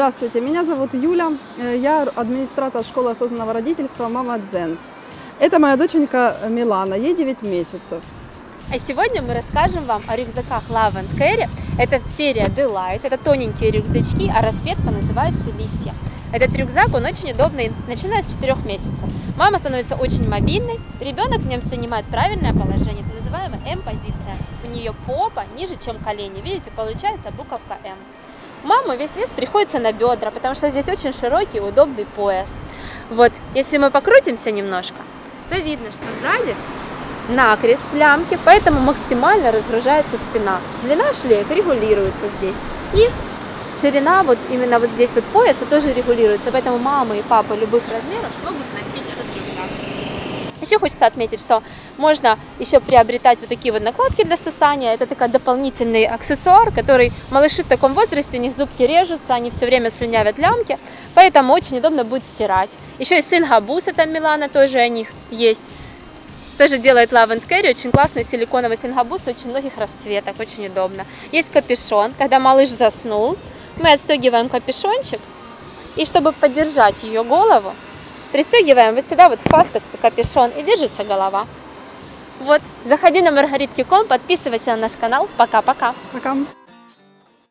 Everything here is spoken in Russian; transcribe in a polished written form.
Здравствуйте, меня зовут Юля, я администратор школы осознанного родительства «Мама Дзен». Это моя доченька Милана, ей 9 месяцев. А сегодня мы расскажем вам о рюкзаках Love & Carry. Это серия Delight, это тоненькие рюкзачки, а расцветка называется «Листья». Этот рюкзак, он очень удобный, начиная с 4 месяцев. Мама становится очень мобильной, ребенок в нем занимает правильное положение, это называемая М-позиция. У нее попа ниже, чем колени, видите, получается буковка М. Маму весь вес приходится на бедра, потому что здесь очень широкий и удобный пояс. Вот, если мы покрутимся немножко, то видно, что сзади накрест лямки, поэтому максимально разгружается спина. Длина шлейк регулируется здесь. И ширина вот именно вот здесь вот пояса тоже регулируется, поэтому мама и папа любых размеров могут носить этот рюкзак. Еще хочется отметить, что можно еще приобретать вот такие вот накладки для сосания. Это такой дополнительный аксессуар, который малыши в таком возрасте, у них зубки режутся, они все время слюнявят лямки, поэтому очень удобно будет стирать. Еще и сингабус, это Милана, тоже у них есть. Тоже делает Love & Carry, очень классный силиконовый сингабус, очень многих расцветок, очень удобно. Есть капюшон, когда малыш заснул, мы отстегиваем капюшончик, и чтобы поддержать ее голову, пристегиваем вот сюда вот в фастекс капюшон, и держится голова. Вот, заходи на margaritki.com, подписывайся на наш канал. Пока-пока. Пока.